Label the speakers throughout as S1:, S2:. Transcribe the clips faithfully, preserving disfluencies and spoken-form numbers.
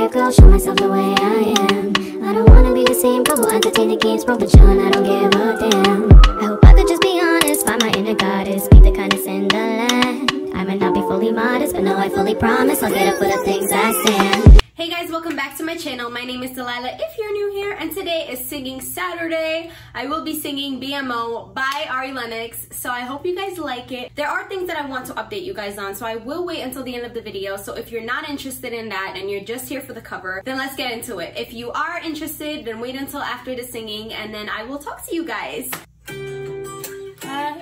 S1: a girl, show myself the way I am. I don't wanna be the same couple entertaining games, broke but John, I don't give a damn. I hope I could just be honest, find my inner goddess, be the kindness in the land. I might not be fully modest, but no, I fully promise I'll get up for the things I stand.
S2: Hey guys, welcome back to my channel. My name is Delilah if you're new here, and today is Singing Saturday. I will be singing B M O by Ari Lennox, so I hope you guys like it. There are things that I want to update you guys on, so I will wait until the end of the video. So if you're not interested in that and you're just here for the cover, then let's get into it. If you are interested, then wait until after the singing and then I will talk to you guys. Hi.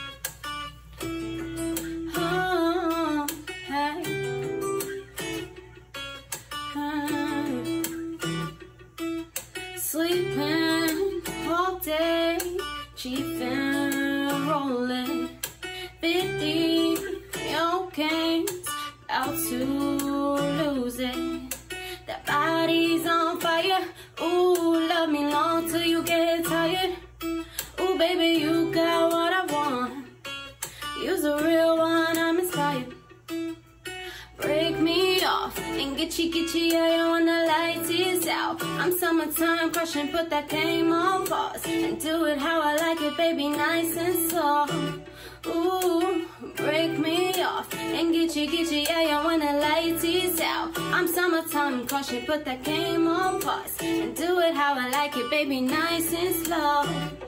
S2: Sleeping all day, chiefing, rolling, fifty young games, out to lose it. That body's on fire, ooh, love me long till you get tired. Ooh, baby, you got what I want. You're the real one, I'm inspired. Break me off and getchy getchy, yeah, when the lights is out. I'm summertime crushing, put that game on pause and do it how I like it, baby, nice and soft. Ooh, break me off and getchy getchy, yeah, when the lights is out. I'm summertime crushing, put that game on pause and do it how I like it, baby, nice and slow.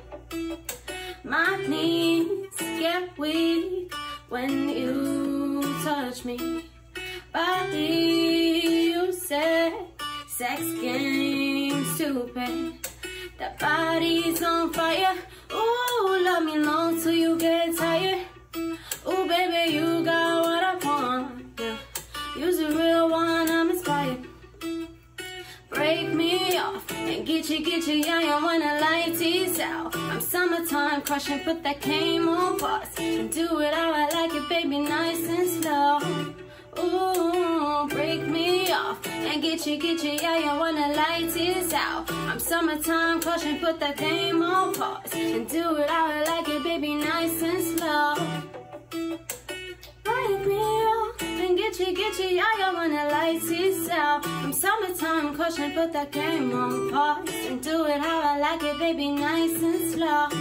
S2: My knees get weak when you touch me. Body, you said, sex game stupid. That body's on fire. Ooh, love me long till you get tired. Ooh, baby, you got what I want. Yeah, you're the real one, I'm inspired. Break me off and getchy getchy, yeah, yeah, when the lights is out. I'm summertime crushing, put that game on pause and do it how I like it, baby, nice and slow. Ooh, break me off and getchy getchy, yeah, yeah, when the lights is out. I'm summertime crushing, put that game on pause and do it how I like it, baby, nice and slow. Break me off and getchy getchy, yeah, yeah, when the lights is out. I'm summertime crushing, put that game on pause and do it how I like it, baby, nice and slow.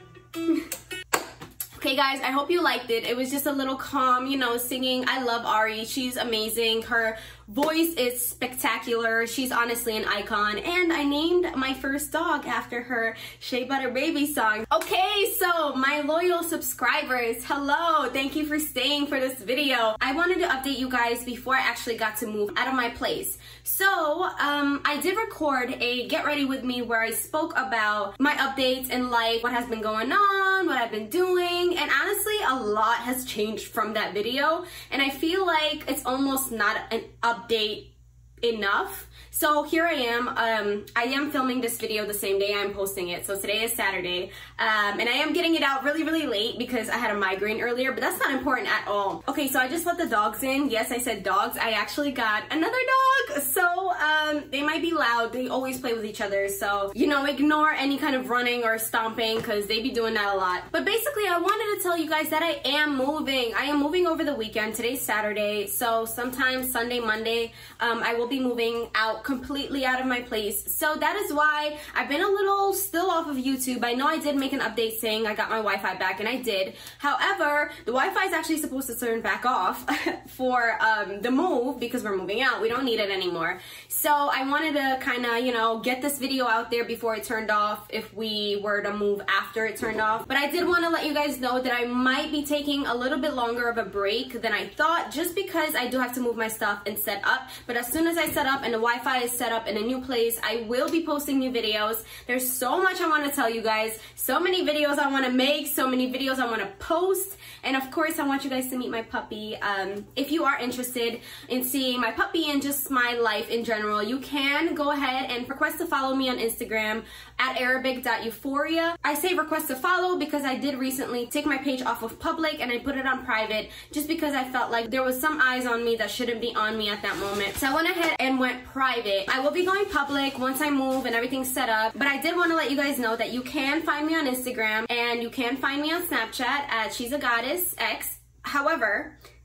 S2: Okay guys, I hope you liked it. It was just a little calm, you know, singing. I love Ari. She's amazing. Her voice is spectacular. She's honestly an icon. And I named my first dog after her Shea Butter Baby song. Okay, so my loyal subscribers, hello. Thank you for staying for this video. I wanted to update you guys before I actually got to move out of my place. So, um, I did record a Get Ready With Me where I spoke about my updates in life, what has been going on, what I've been doing. And honestly, a lot has changed from that video, and I feel like it's almost not an update enough. So here I am. Um, I am filming this video the same day I'm posting it. So today is Saturday, um, and I am getting it out really, really late because I had a migraine earlier, but that's not important at all. Okay, so I just let the dogs in. Yes, I said dogs. I actually got another dog. So um, they might be loud. They always play with each other. So, you know, ignore any kind of running or stomping because they be doing that a lot. But basically, I wanted to tell you guys that I am moving. I am moving over the weekend. Today's Saturday. So sometime Sunday, Monday, um, I will be moving out completely out of my place. So that is why I've been a little still off of YouTube. I know I did make an update saying I got my Wi-Fi back, and I did. However, the Wi-Fi is actually supposed to turn back off for um, the move because we're moving out. We don't need it anymore. So I wanted to kind of, you know, get this video out there before it turned off if we were to move after it turned off. But I did want to let you guys know that I might be taking a little bit longer of a break than I thought, just because I do have to move my stuff and set up. But as soon as I set up and the Wi-Fi is set up in a new place, I will be posting new videos. There's so much I want to tell you guys, so many videos I want to make, so many videos I want to post, and of course I want you guys to meet my puppy. Um, if you are interested in seeing my puppy and just my life in general, you can go ahead and request to follow me on Instagram at arabic dot euphoria. I say request to follow because I did recently take my page off of public and I put it on private just because I felt like there was some eyes on me that shouldn't be on me at that moment. So I went ahead and went private. I will be going public once I move and everything's set up, but I did want to let you guys know that you can find me on Instagram and you can find me on Snapchat at She's a Goddess X. However,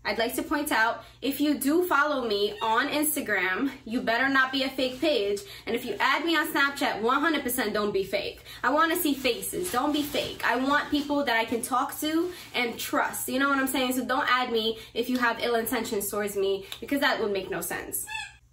S2: I'd like to point out, if you do follow me on Instagram, you better not be a fake page. And if you add me on Snapchat, one hundred percent don't be fake. I want to see faces. Don't be fake. I want people that I can talk to and trust. You know what I'm saying? So don't add me if you have ill intentions towards me, because that would make no sense.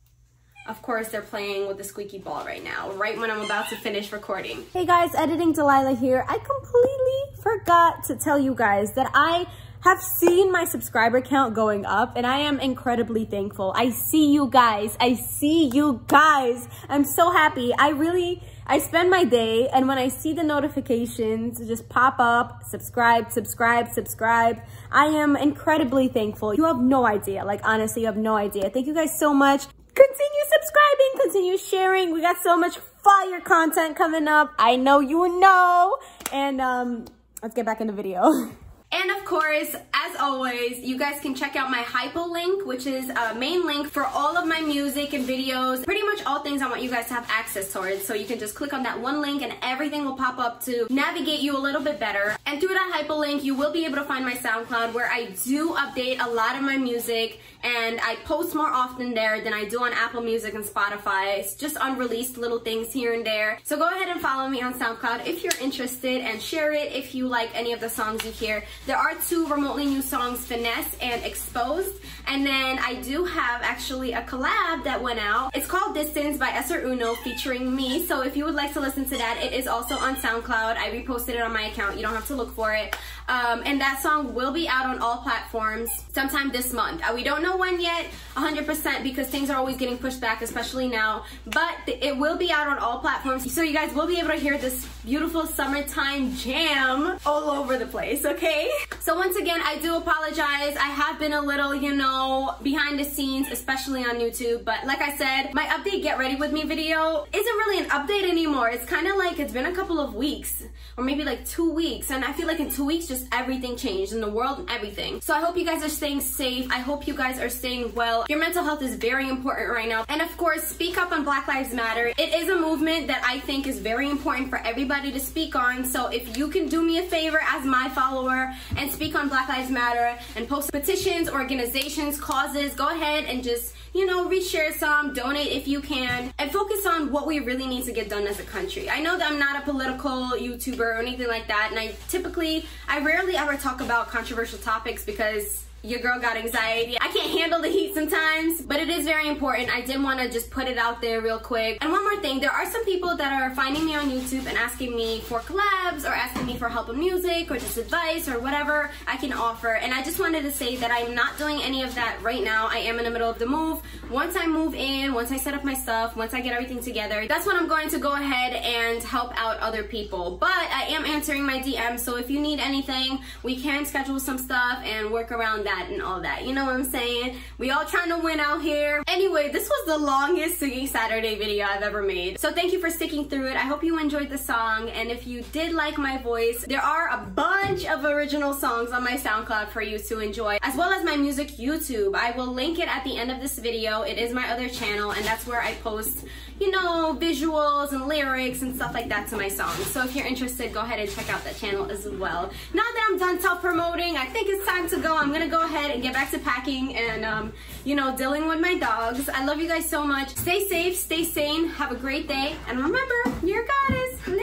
S2: Of course, they're playing with the squeaky ball right now, right when I'm about to finish recording. Hey guys, Editing Delilah here. I completely forgot to tell you guys that I have seen my subscriber count going up, and I am incredibly thankful. I see you guys. I see you guys. I'm so happy. I really, I spend my day, and when I see the notifications just pop up, subscribe, subscribe, subscribe, I am incredibly thankful. You have no idea. Like, honestly, you have no idea. Thank you guys so much. Continue subscribing, continue sharing. We got so much fire content coming up. I know you know. And um, let's get back in the video. And of course, as always, you guys can check out my hyperlink, which is a main link for all of my music and videos, pretty much all things I want you guys to have access towards. So you can just click on that one link and everything will pop up to navigate you a little bit better. And through that hyperlink, you will be able to find my SoundCloud, where I do update a lot of my music, and I post more often there than I do on Apple Music and Spotify. It's just unreleased little things here and there. So go ahead and follow me on SoundCloud if you're interested, and share it if you like any of the songs you hear. There are two remotely new songs, Finesse and Exposed. And then I do have actually a collab that went out. It's called Distance by Esser Uno featuring me. So if you would like to listen to that, it is also on SoundCloud. I reposted it on my account. You don't have to look for it. Um, and that song will be out on all platforms sometime this month. Uh, we don't know when yet, one hundred percent, because things are always getting pushed back, especially now. But it will be out on all platforms, so you guys will be able to hear this beautiful summertime jam all over the place, okay? So once again, I do apologize. I have been a little, you know, behind the scenes, especially on YouTube. But like I said, my update Get Ready With Me video isn't really an update anymore. It's kind of like it's been a couple of weeks, or maybe like two weeks. And I feel like in two weeks, just everything changed in the world and everything. So I hope you guys are staying safe. I hope you guys are staying well. Your mental health is very important right now. And of course, speak up on Black Lives Matter. It is a movement that I think is very important for everybody to speak on. So if you can do me a favor as my follower and speak on Black Lives Matter and post petitions, organizations, causes, go ahead and just, you know, reshare some, donate if you can, and focus on what we really need to get done as a country. I know that I'm not a political YouTuber or anything like that, and I typically, I rarely ever talk about controversial topics because your girl got anxiety. I can't handle the heat sometimes, but it is very important. I did want to just put it out there real quick. And one more thing, there are some people that are finding me on YouTube and asking me for collabs, or asking me for help with music, or just advice, or whatever I can offer. And I just wanted to say that I'm not doing any of that right now. I am in the middle of the move. Once I move in, once I set up my stuff, once I get everything together, that's when I'm going to go ahead and help out other people. But I am answering my D Ms, so if you need anything, we can schedule some stuff and work around that and all that. You know what I'm saying? We all trying to win out here. Anyway, this was the longest Singing Saturday video I've ever made. So thank you for sticking through it. I hope you enjoyed the song. And if you did like my voice, there are a bunch of original songs on my SoundCloud for you to enjoy, as well as my music YouTube. I will link it at the end of this video. It is my other channel, and that's where I post, you know, visuals and lyrics and stuff like that to my songs. So if you're interested, go ahead and check out that channel as well. Now that I'm done self-promoting, I think it's time to go. I'm gonna go ahead and get back to packing and, um, you know, dealing with my dogs. I love you guys so much. Stay safe, stay sane, have a great day, and remember, you're goddess. Later!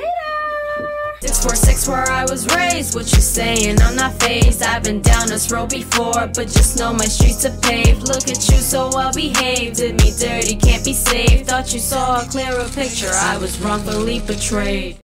S3: six four six where I was raised, what you saying, I'm not phased. I've been down this road before, but just know my streets are paved. Look at you, so well behaved. Did me dirty, can't be saved. Thought you saw a clearer picture, I was wrongfully betrayed.